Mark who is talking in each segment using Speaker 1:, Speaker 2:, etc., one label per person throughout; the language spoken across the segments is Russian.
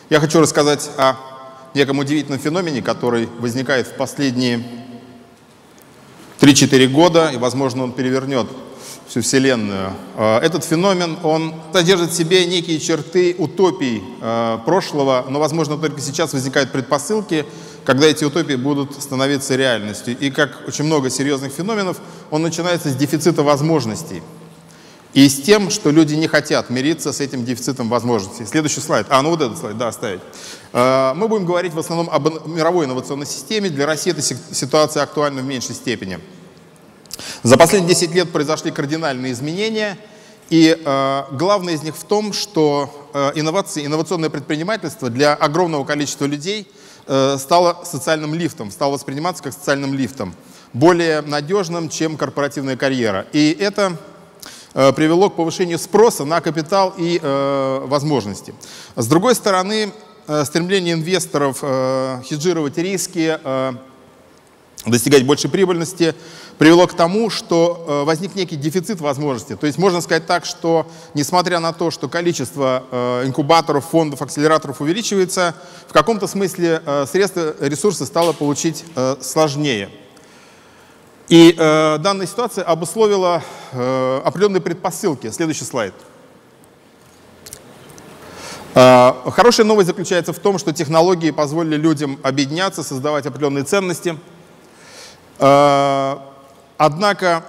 Speaker 1: Я хочу рассказать о неком удивительном феномене, который возникает в последние 3-4 года, и, возможно, он перевернет всю Вселенную. Этот феномен, он содержит в себе некие черты утопий прошлого, но, возможно, только сейчас возникают предпосылки, когда эти утопии будут становиться реальностью. И как очень много серьезных феноменов, он начинается с дефицита возможностей. И с тем, что люди не хотят мириться с этим дефицитом возможностей. Следующий слайд. Ну вот этот слайд, да, оставить. Мы будем говорить в основном об мировой инновационной системе. Для России эта ситуация актуальна в меньшей степени. За последние 10 лет произошли кардинальные изменения. И главное из них в том, что инновационное предпринимательство для огромного количества людей стало социальным лифтом, стало восприниматься как социальным лифтом, более надежным, чем корпоративная карьера. И это привело к повышению спроса на капитал и возможности. С другой стороны, стремление инвесторов хеджировать риски, достигать большей прибыльности привело к тому, что возник некий дефицит возможностей. То есть можно сказать так, что несмотря на то, что количество инкубаторов, фондов, акселераторов увеличивается, в каком-то смысле средства, ресурсы стало получить сложнее. И данная ситуация обусловила определенные предпосылки. Следующий слайд. Хорошая новость заключается в том, что технологии позволили людям объединяться, создавать определенные ценности. Однако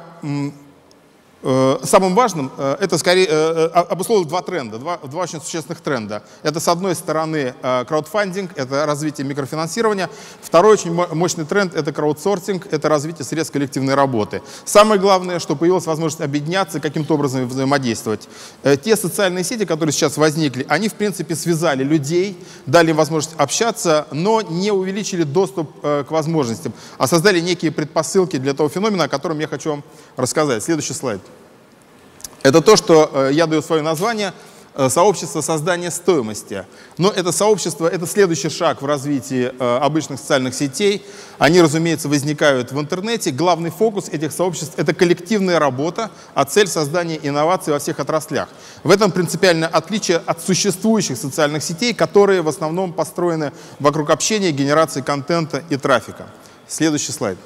Speaker 1: самым важным это скорее обусловило два тренда, два очень существенных тренда. Это, с одной стороны, краудфандинг, это развитие микрофинансирования. Второй очень мощный тренд — это краудсорсинг, это развитие средств коллективной работы. Самое главное, что появилась возможность объединяться, каким-то образом взаимодействовать. Те социальные сети, которые сейчас возникли, они, в принципе, связали людей, дали им возможность общаться, но не увеличили доступ к возможностям, а создали некие предпосылки для того феномена, о котором я хочу вам рассказать. Следующий слайд. Это то, что я даю свое название — сообщество создания стоимости. Но это сообщество — это следующий шаг в развитии обычных социальных сетей. Они, разумеется, возникают в интернете. Главный фокус этих сообществ — это коллективная работа, а цель — создания инноваций во всех отраслях. В этом принципиальное отличие от существующих социальных сетей, которые в основном построены вокруг общения, генерации контента и трафика. Следующий слайд.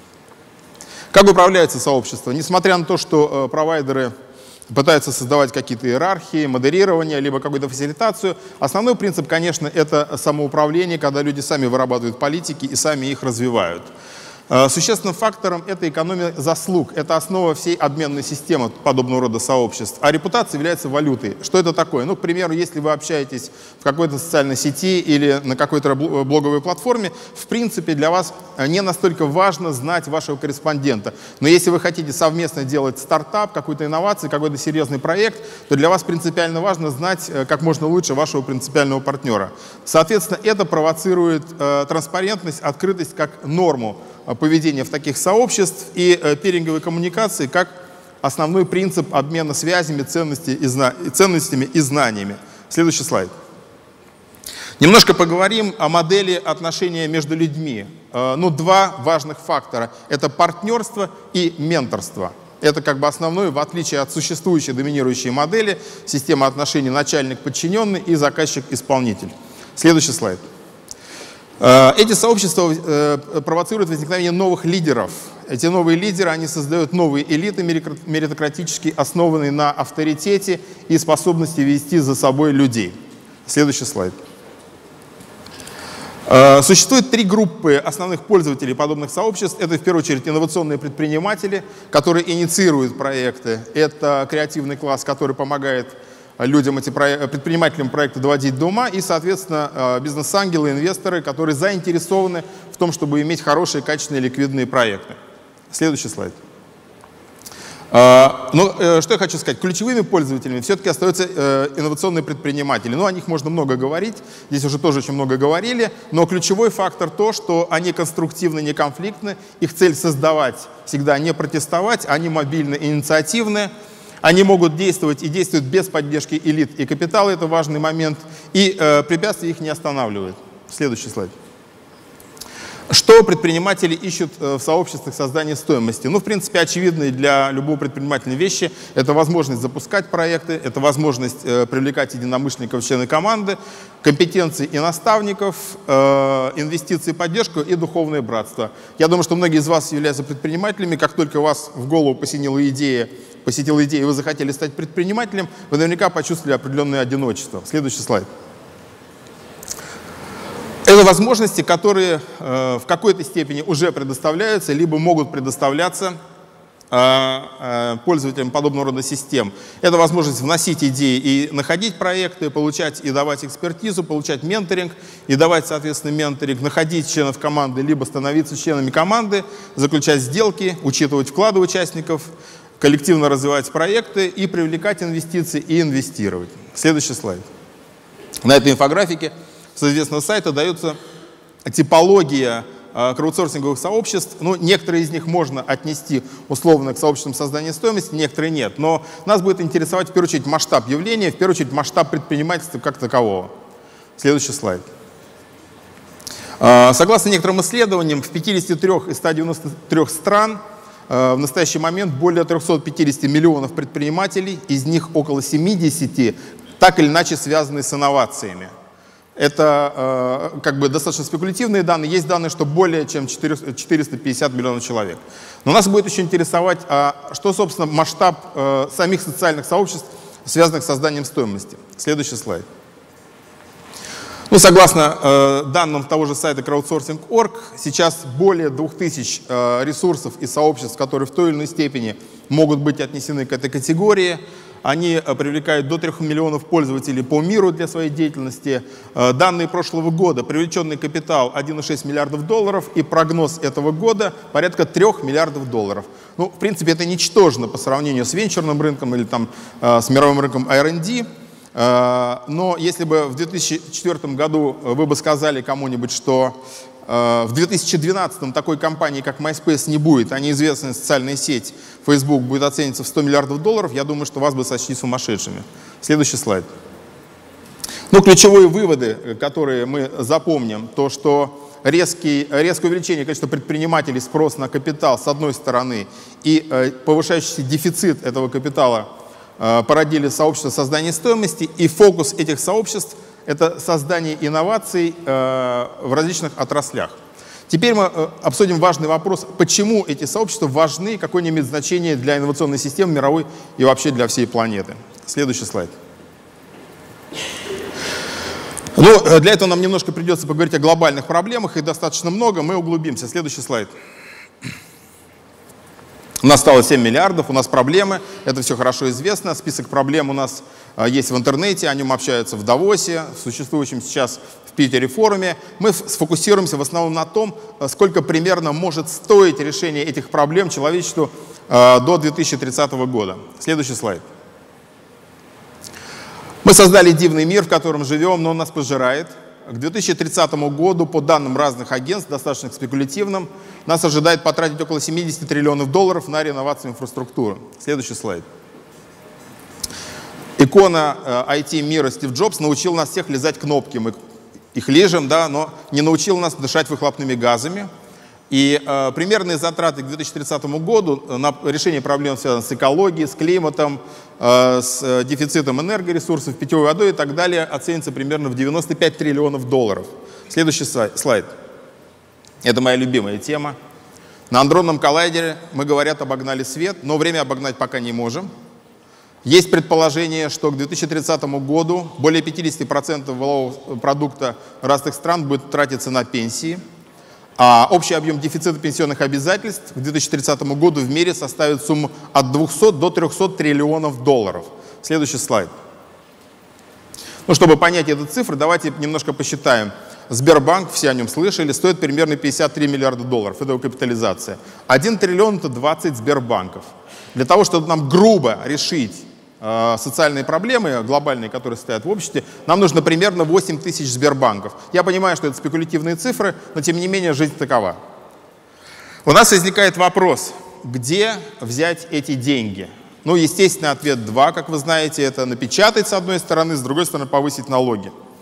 Speaker 1: Как управляется сообщество? Несмотря на то, что провайдеры пытаются создавать какие-то иерархии, модерирование, либо какую-то фасилитацию, основной принцип, конечно, это самоуправление, когда люди сами вырабатывают политики и сами их развивают. Существенным фактором это экономия заслуг. Это основа всей обменной системы подобного рода сообществ. А репутация является валютой. Что это такое? Ну, к примеру, если вы общаетесь в какой-то социальной сети или на какой-то блоговой платформе, в принципе, для вас не настолько важно знать вашего корреспондента. Но если вы хотите совместно делать стартап, какую-то инновацию, какой-то серьезный проект, то для вас принципиально важно знать как можно лучше вашего принципиального партнера. Соответственно, это провоцирует транспарентность, открытость как норму поведения в таких сообществ и пиринговой коммуникации как основной принцип обмена связями, ценностями и знаниями. Следующий слайд. Немножко поговорим о модели отношения между людьми. Два важных фактора — это партнерство и менторство. Это как бы основное, в отличие от существующей доминирующей модели, система отношений начальник-подчиненный и заказчик-исполнитель. Следующий слайд. Эти сообщества провоцируют возникновение новых лидеров. Эти новые лидеры, они создают новые элиты меритократические, основанные на авторитете и способности вести за собой людей. Следующий слайд. Существует три группы основных пользователей подобных сообществ. Это, в первую очередь, инновационные предприниматели, которые инициируют проекты. Это креативный класс, который помогает людям, предпринимателям проекты доводить до ума, и, соответственно, бизнес-ангелы, инвесторы, которые заинтересованы в том, чтобы иметь хорошие, качественные, ликвидные проекты. Следующий слайд. Что я хочу сказать? Ключевыми пользователями все-таки остаются инновационные предприниматели. О них можно много говорить, здесь уже тоже очень много говорили, но ключевой фактор то, что они конструктивны, не конфликтны, их цель создавать, всегда не протестовать, они мобильны, инициативны. Они могут действовать и действуют без поддержки элит и капитала, это важный момент, и препятствия их не останавливают. Следующий слайд. Что предприниматели ищут в сообществах создания стоимости? Ну, в принципе, очевидные для любого предпринимателя вещи. Это возможность запускать проекты, это возможность привлекать единомышленников в члены команды, компетенции и наставников, инвестиции, поддержку и духовное братство. Я думаю, что многие из вас являются предпринимателями. Как только у вас в голову посетила идея, и вы захотели стать предпринимателем, вы наверняка почувствовали определенное одиночество. Следующий слайд. Это возможности, которые в какой-то степени уже предоставляются, либо могут предоставляться пользователям подобного рода систем. Это возможность вносить идеи и находить проекты, получать и давать экспертизу, получать менторинг и давать, соответственно, менторинг, находить членов команды, либо становиться членами команды, заключать сделки, учитывать вклады участников, коллективно развивать проекты и привлекать инвестиции и инвестировать. Следующий слайд. На этой инфографике с известного сайта дается типология краудсорсинговых сообществ. Ну, некоторые из них можно отнести условно к сообществам создания стоимости, некоторые нет. Но нас будет интересовать в первую очередь масштаб явления, в первую очередь масштаб предпринимательства как такового. Следующий слайд. Согласно некоторым исследованиям, в 53 из 193 стран в настоящий момент более 350 миллионов предпринимателей, из них около 70 так или иначе связаны с инновациями. Это как бы достаточно спекулятивные данные. Есть данные, что более чем 450 миллионов человек. Но нас будет еще интересовать, что, собственно, масштаб самих социальных сообществ, связанных с созданием стоимости. Следующий слайд. Ну, согласно данным того же сайта crowdsourcing.org, сейчас более 2000 ресурсов и сообществ, которые в той или иной степени могут быть отнесены к этой категории. Они привлекают до 3 миллионов пользователей по миру для своей деятельности. Данные прошлого года: привлеченный капитал 1,6 миллиардов долларов и прогноз этого года порядка 3 миллиардов долларов. Ну, в принципе, это ничтожно по сравнению с венчурным рынком или там, с мировым рынком R&D. Но если бы в 2004 году вы бы сказали кому-нибудь, что в 2012 такой компании, как MySpace, не будет, а неизвестная социальная сеть Facebook будет оцениваться в 100 миллиардов долларов, я думаю, что вас бы сочли сумасшедшими. Следующий слайд. Ну, ключевые выводы, которые мы запомним, то, что резкое увеличение количества предпринимателей, спрос на капитал с одной стороны и повышающийся дефицит этого капитала породили сообщество создания стоимости, и фокус этих сообществ — это создание инноваций в различных отраслях. Теперь мы обсудим важный вопрос, почему эти сообщества важны, какое они имеют значение для инновационной системы мировой и вообще для всей планеты. Следующий слайд. Ну, для этого нам немножко придется поговорить о глобальных проблемах, их достаточно много, мы углубимся. Следующий слайд. У нас стало 7 миллиардов, у нас проблемы, это все хорошо известно. Список проблем у нас есть в интернете, о нем общаются в Давосе, в существующем сейчас в Питере форуме. Мы сфокусируемся в основном на том, сколько примерно может стоить решение этих проблем человечеству до 2030 года. Следующий слайд. Мы создали дивный мир, в котором живем, но он нас пожирает. К 2030 году, по данным разных агентств, достаточно спекулятивным, нас ожидает потратить около 70 триллионов долларов на реновацию инфраструктуры. Следующий слайд. Икона IT-мира Стив Джобс научил нас всех лизать кнопки. Мы их лижем, да, но не научил нас дышать выхлопными газами. И примерные затраты к 2030 году на решение проблем, связанных с экологией, с климатом, с дефицитом энергоресурсов, питьевой водой и так далее, оценится примерно в 95 триллионов долларов. Следующий слайд. Это моя любимая тема. На андронном коллайдере, мы, говорят, обогнали свет, но время обогнать пока не можем. Есть предположение, что к 2030 году более 50% валового продукта разных стран будет тратиться на пенсии. А общий объем дефицита пенсионных обязательств к 2030 году в мире составит сумму от 200 до 300 триллионов долларов. Следующий слайд. Ну, чтобы понять эту цифру, давайте немножко посчитаем. Сбербанк, все о нем слышали, стоит примерно 53 миллиарда долларов. Это его капитализация. 1 триллион — это 20 Сбербанков. Для того, чтобы нам грубо решить социальные проблемы глобальные, которые стоят в обществе, нам нужно примерно 8 тысяч Сбербанков. Я понимаю, что это спекулятивные цифры, но тем не менее жизнь такова. У нас возникает вопрос, где взять эти деньги? Ну, естественно, ответ 2, как вы знаете, это напечатать с одной стороны, с другой стороны повысить налоги.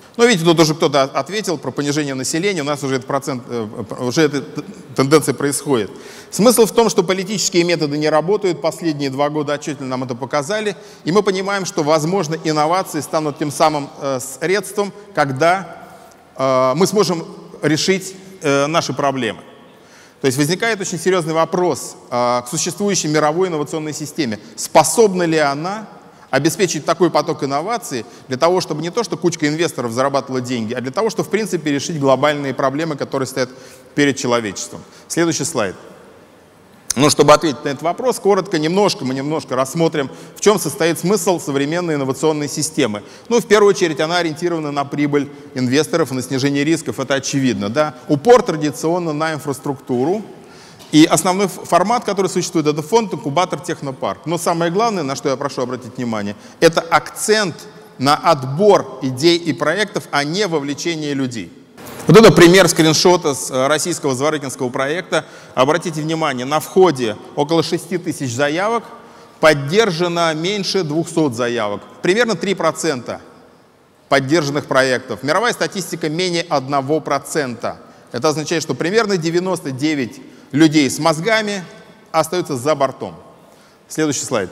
Speaker 1: Но видите, тут уже кто-то ответил про понижение населения, у нас уже уже эта тенденция происходит. Смысл в том, что политические методы не работают, последние 2 года отчетливо нам это показали, и мы понимаем, что, возможно, инновации станут тем самым средством, когда мы сможем решить наши проблемы. То есть возникает очень серьезный вопрос к существующей мировой инновационной системе. Способна ли она обеспечить такой поток инноваций для того, чтобы не то, что кучка инвесторов зарабатывала деньги, а для того, чтобы в принципе решить глобальные проблемы, которые стоят перед человечеством. Следующий слайд. Ну, чтобы ответить на этот вопрос, коротко, мы немножко рассмотрим, в чем состоит смысл современной инновационной системы. Ну, в первую очередь, она ориентирована на прибыль инвесторов и на снижение рисков, это очевидно, да. Упор традиционно на инфраструктуру. И основной формат, который существует, это фонд, инкубатор, технопарк. Но самое главное, на что я прошу обратить внимание, это акцент на отбор идей и проектов, а не вовлечение людей. Вот это пример скриншота с российского Зворыкинского проекта. Обратите внимание, на входе около 6 тысяч заявок, поддержано меньше 200 заявок. Примерно 3% поддержанных проектов. Мировая статистика менее 1%. Это означает, что примерно 99 людей с мозгами остаются за бортом. Следующий слайд.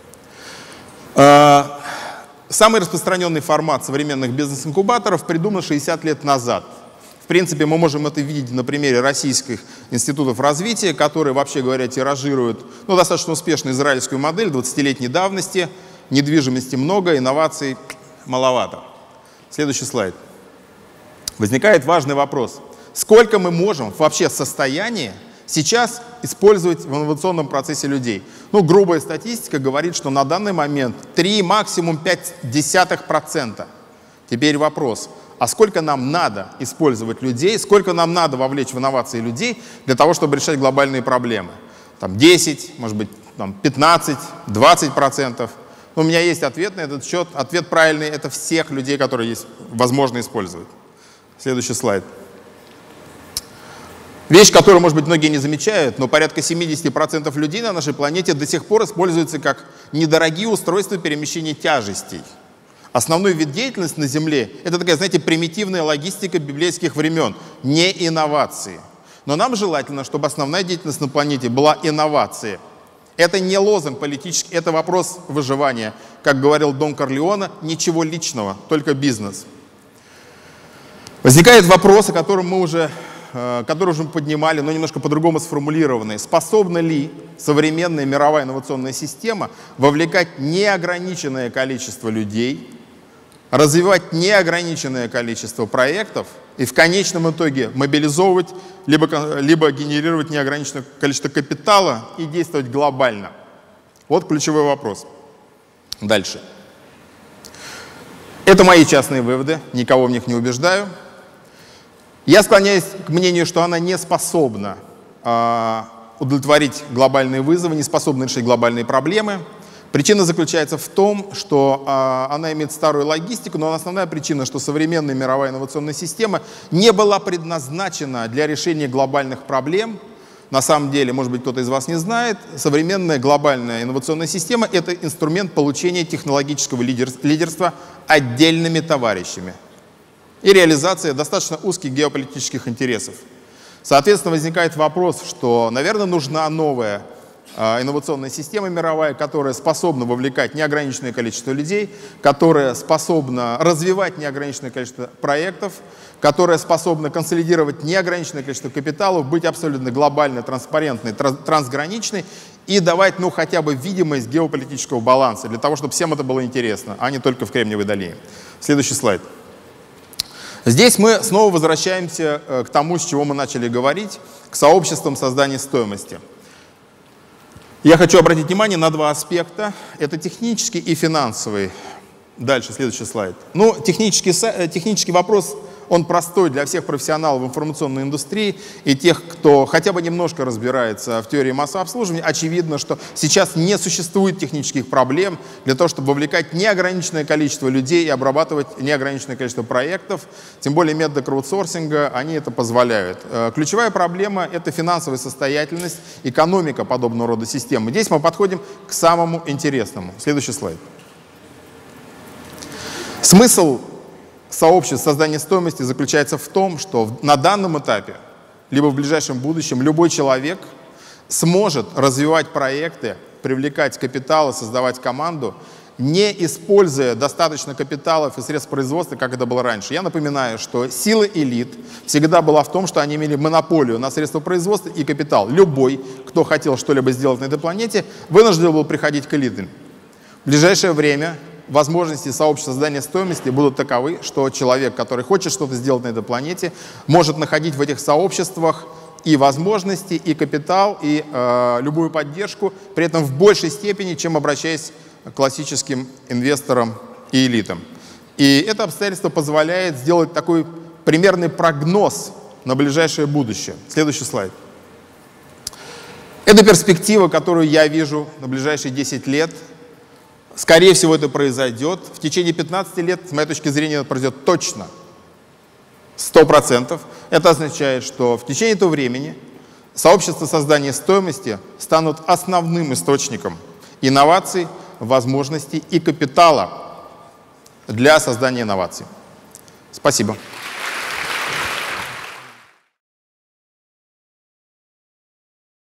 Speaker 1: Самый распространенный формат современных бизнес-инкубаторов придуман 60 лет назад. В принципе, мы можем это видеть на примере российских институтов развития, которые, вообще говоря, тиражируют достаточно успешную израильскую модель 20-летней давности. Недвижимости много, инноваций маловато. Следующий слайд. Возникает важный вопрос. Сколько мы можем вообще в состоянии сейчас использовать в инновационном процессе людей? Ну, грубая статистика говорит, что на данный момент 3, максимум 0,5%. Теперь вопрос. А сколько нам надо использовать людей, сколько нам надо вовлечь в инновации людей для того, чтобы решать глобальные проблемы? Там 10, может быть, 15, 20%. У меня есть ответ на этот счет. Ответ правильный — это всех людей, которые есть, возможно использовать. Следующий слайд. Вещь, которую, может быть, многие не замечают, но порядка 70% людей на нашей планете до сих пор используются как недорогие устройства перемещения тяжестей. Основной вид деятельности на Земле — это такая, знаете, примитивная логистика библейских времен, не инновации. Но нам желательно, чтобы основная деятельность на планете была инновации. Это не лозунг политический, это вопрос выживания. Как говорил Дон Корлеоне, ничего личного, только бизнес. Возникает вопрос, который мы уже поднимали, но немножко по-другому сформулированный. Способна ли современная мировая инновационная система вовлекать неограниченное количество людей, развивать неограниченное количество проектов и в конечном итоге мобилизовывать, либо генерировать неограниченное количество капитала и действовать глобально? Вот ключевой вопрос. Дальше. Это мои частные выводы, никого в них не убеждаю. Я склоняюсь к мнению, что она не способна удовлетворить глобальные вызовы, не способна решить глобальные проблемы. Причина заключается в том, что она имеет старую логистику, но основная причина, что современная мировая инновационная система не была предназначена для решения глобальных проблем. На самом деле, может быть, кто-то из вас не знает, современная глобальная инновационная система — это инструмент получения технологического лидерства отдельными товарищами и реализация достаточно узких геополитических интересов. Соответственно, возникает вопрос, что, наверное, нужна новая инновационная система мировая, которая способна вовлекать неограниченное количество людей, которая способна развивать неограниченное количество проектов, которая способна консолидировать неограниченное количество капиталов, быть абсолютно глобальной, транспарентной, трансграничной и давать, хотя бы видимость геополитического баланса, для того, чтобы всем это было интересно, а не только в Кремниевой долине. Следующий слайд. Здесь мы снова возвращаемся к тому, с чего мы начали говорить, к сообществам создания стоимости. Я хочу обратить внимание на 2 аспекта. Это технический и финансовый. Дальше, следующий слайд. Технический вопрос, он простой для всех профессионалов в информационной индустрии и тех, кто хотя бы немножко разбирается в теории массового обслуживания. Очевидно, что сейчас не существует технических проблем для того, чтобы вовлекать неограниченное количество людей и обрабатывать неограниченное количество проектов. Тем более методы краудсорсинга, они это позволяют. Ключевая проблема — это финансовая состоятельность, экономика подобного рода системы. Здесь мы подходим к самому интересному. Следующий слайд. Смысл сообществ создания стоимости заключается в том, что на данном этапе, либо в ближайшем будущем, любой человек сможет развивать проекты, привлекать капитал и создавать команду, не используя достаточно капиталов и средств производства, как это было раньше. Я напоминаю, что сила элит всегда была в том, что они имели монополию на средства производства и капитал. Любой, кто хотел что-либо сделать на этой планете, вынужден был приходить к элитам. В ближайшее время возможности сообщества создания стоимости будут таковы, что человек, который хочет что-то сделать на этой планете, может находить в этих сообществах и возможности, и капитал, и любую поддержку, при этом в большей степени, чем обращаясь к классическим инвесторам и элитам. И это обстоятельство позволяет сделать такой примерный прогноз на ближайшее будущее. Следующий слайд. Это перспектива, которую я вижу на ближайшие 10 лет. Скорее всего, это произойдет. В течение 15 лет, с моей точки зрения, это произойдет точно. 100%. Это означает, что в течение этого времени сообщества создания стоимости станут основным источником инноваций, возможностей и капитала для создания инноваций. Спасибо.